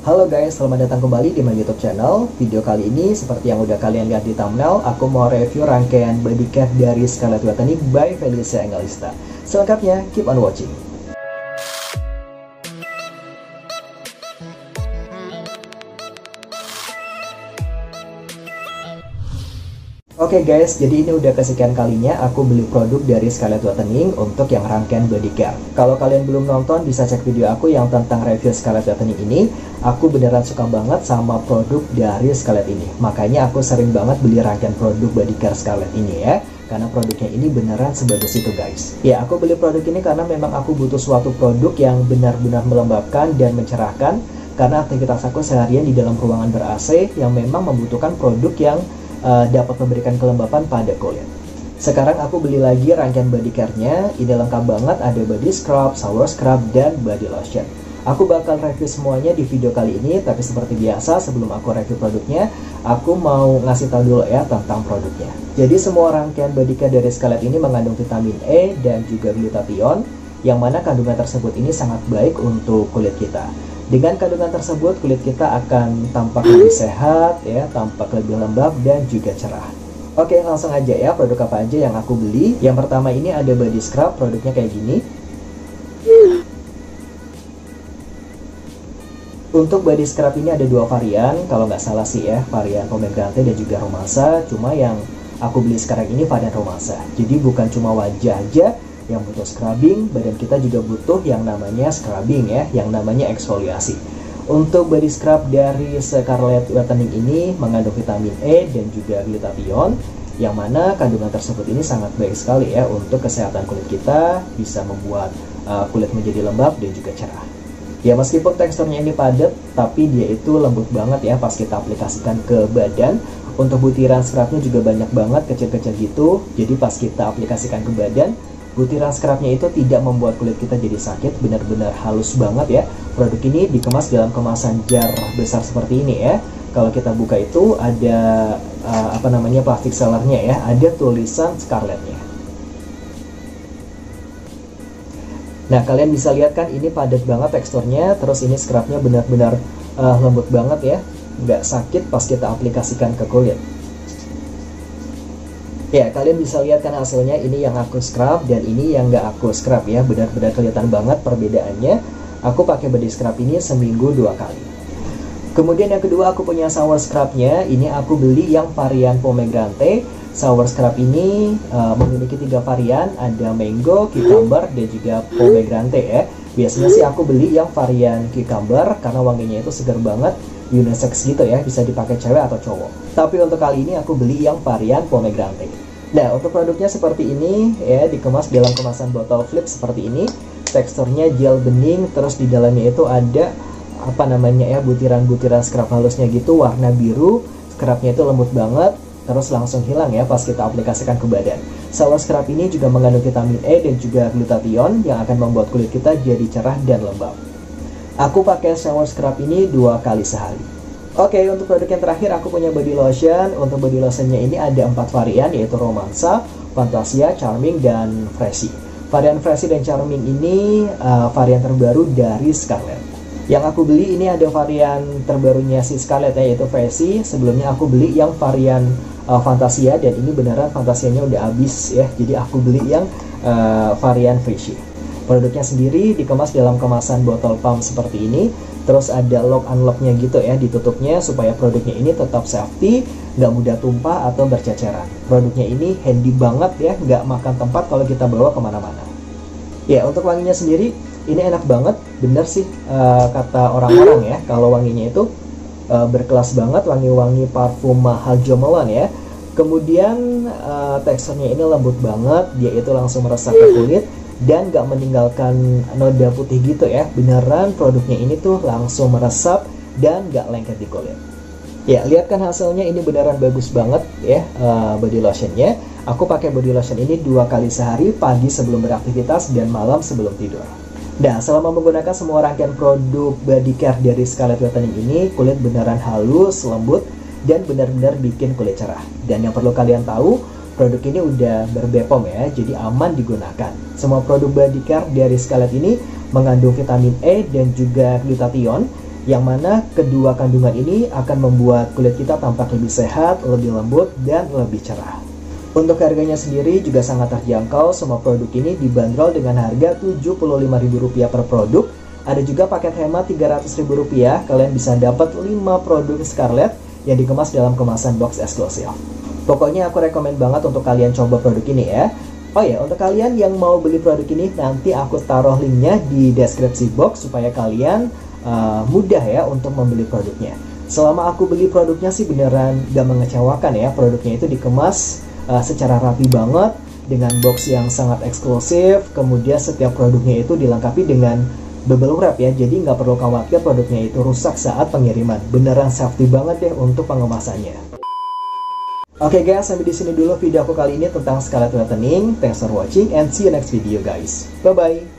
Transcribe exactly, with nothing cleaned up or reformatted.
Halo guys, selamat datang kembali di my YouTube channel. Video kali ini seperti yang udah kalian lihat di thumbnail, aku mau review rangkaian body care dari Scarlett Wetanic by Felicia Evangelista. Selengkapnya, keep on watching. Oke okay guys, jadi ini udah kesekian kalinya aku beli produk dari Scarlett Wetanic untuk yang rangkaian body care. Kalau kalian belum nonton, bisa cek video aku yang tentang review Scarlett Wetanic ini. Aku beneran suka banget sama produk dari Scarlett ini. Makanya aku sering banget beli rangkaian produk body care Scarlett ini ya. Karena produknya ini beneran sebagus itu guys. Ya, aku beli produk ini karena memang aku butuh suatu produk yang benar-benar melembabkan dan mencerahkan. Karena aktivitas aku seharian di dalam ruangan ber-A C yang memang membutuhkan produk yang Uh, dapat memberikan kelembapan pada kulit. Sekarang aku beli lagi rangkaian body care-nya. Ini lengkap banget, ada body scrub, shower scrub, dan body lotion. Aku bakal review semuanya di video kali ini, tapi seperti biasa sebelum aku review produknya, aku mau ngasih tahu dulu ya tentang produknya. Jadi semua rangkaian body care dari Scarlett ini mengandung vitamin E dan juga glutathione, yang mana kandungan tersebut ini sangat baik untuk kulit kita. Dengan kandungan tersebut, kulit kita akan tampak lebih sehat, ya, tampak lebih lembab dan juga cerah. Oke, langsung aja ya, produk apa aja yang aku beli. Yang pertama ini ada body scrub, produknya kayak gini. Untuk body scrub ini ada dua varian, kalau nggak salah sih ya, varian pomegranate dan juga romansa. Cuma yang aku beli sekarang ini varian romansa. Jadi bukan cuma wajah aja yang butuh scrubbing, badan kita juga butuh yang namanya scrubbing ya, yang namanya eksfoliasi. Untuk body scrub dari Scarlett Wetanic ini mengandung vitamin E dan juga glutathione, yang mana kandungan tersebut ini sangat baik sekali ya untuk kesehatan kulit kita, bisa membuat uh, kulit menjadi lembab dan juga cerah. Ya, meskipun teksturnya ini padat, tapi dia itu lembut banget ya pas kita aplikasikan ke badan. Untuk butiran scrubnya juga banyak banget, kecil-kecil gitu. Jadi pas kita aplikasikan ke badan, butiran scrubnya itu tidak membuat kulit kita jadi sakit, benar-benar halus banget ya. Produk ini dikemas dalam kemasan jar besar seperti ini ya. Kalau kita buka itu ada uh, apa namanya plastik sellernya ya, ada tulisan Scarlettnya. Nah, kalian bisa lihat kan ini padat banget teksturnya, terus ini scrubnya benar-benar uh, lembut banget ya, nggak sakit pas kita aplikasikan ke kulit. Ya, kalian bisa lihat kan hasilnya, ini yang aku scrub dan ini yang nggak aku scrub ya, benar-benar kelihatan banget perbedaannya. Aku pakai body scrub ini seminggu dua kali. Kemudian yang kedua aku punya shower scrubnya, ini aku beli yang varian pomegranate. Shower scrub ini uh, memiliki tiga varian, ada mango, cucumber, dan juga pomegranate ya. Biasanya sih aku beli yang varian cucumber karena wanginya itu segar banget, unisex gitu ya, bisa dipakai cewek atau cowok. Tapi untuk kali ini aku beli yang varian pomegranate. Nah, untuk produknya seperti ini ya, dikemas dalam kemasan botol flip seperti ini. Teksturnya gel bening, terus di dalamnya itu ada apa namanya ya, butiran-butiran scrub halusnya gitu, warna biru. Scrubnya itu lembut banget, terus langsung hilang ya pas kita aplikasikan ke badan. Shower scrub ini juga mengandung vitamin E dan juga glutathione yang akan membuat kulit kita jadi cerah dan lembab. Aku pakai shower scrub ini dua kali sehari. Oke, untuk produk yang terakhir aku punya body lotion. Untuk body lotionnya ini ada empat varian, yaitu romansa, fantasia, charming, dan freshy. Varian freshy dan charming ini uh, varian terbaru dari Scarlett. Yang aku beli ini ada varian terbarunya si Scarlett ya, yaitu freshy. Sebelumnya aku beli yang varian uh, fantasia, dan ini beneran fantasianya udah habis ya. Jadi aku beli yang uh, varian freshy. Produknya sendiri dikemas dalam kemasan botol pump seperti ini. Terus ada lock unlocknya gitu ya, ditutupnya supaya produknya ini tetap safety, nggak mudah tumpah atau berceceran. Produknya ini handy banget ya, nggak makan tempat kalau kita bawa kemana-mana. Ya, untuk wanginya sendiri ini enak banget, bener sih uh, kata orang-orang ya, kalau wanginya itu uh, berkelas banget, wangi-wangi parfum mahal Jo Malone ya. Kemudian uh, teksturnya ini lembut banget, dia itu langsung meresap ke kulit dan gak meninggalkan noda putih gitu ya. Beneran produknya ini tuh langsung meresap dan gak lengket di kulit. Ya, lihat kan hasilnya, ini beneran bagus banget ya uh, body lotionnya. Aku pakai body lotion ini dua kali sehari, pagi sebelum beraktivitas dan malam sebelum tidur. Nah, selama menggunakan semua rangkaian produk body care dari Scarlett Wetanic ini, kulit beneran halus, lembut, dan benar-benar bikin kulit cerah. Dan yang perlu kalian tahu, produk ini udah ber-B P O M ya, jadi aman digunakan. Semua produk body care dari Scarlett ini mengandung vitamin E dan juga glutathione, Yang mana kedua kandungan ini akan membuat kulit kita tampak lebih sehat, lebih lembut, dan lebih cerah. Untuk harganya sendiri juga sangat terjangkau, semua produk ini dibanderol dengan harga tujuh puluh lima ribu rupiah per produk. Ada juga paket hemat tiga ratus ribu rupiah, kalian bisa dapat lima produk Scarlett yang dikemas dalam kemasan box eksklusif. Pokoknya aku rekomen banget untuk kalian coba produk ini ya. Oh ya, untuk kalian yang mau beli produk ini, nanti aku taruh linknya di deskripsi box supaya kalian uh, mudah ya untuk membeli produknya. Selama aku beli produknya sih beneran gak mengecewakan ya, produknya itu dikemas uh, secara rapi banget dengan box yang sangat eksklusif. Kemudian setiap produknya itu dilengkapi dengan bubble wrap ya, jadi nggak perlu khawatir produknya itu rusak saat pengiriman. Beneran safety banget deh untuk pengemasannya. Oke okay guys, sampai di sini dulu video aku kali ini tentang Scarlett Whitening. Thanks for watching and see you next video guys. Bye bye.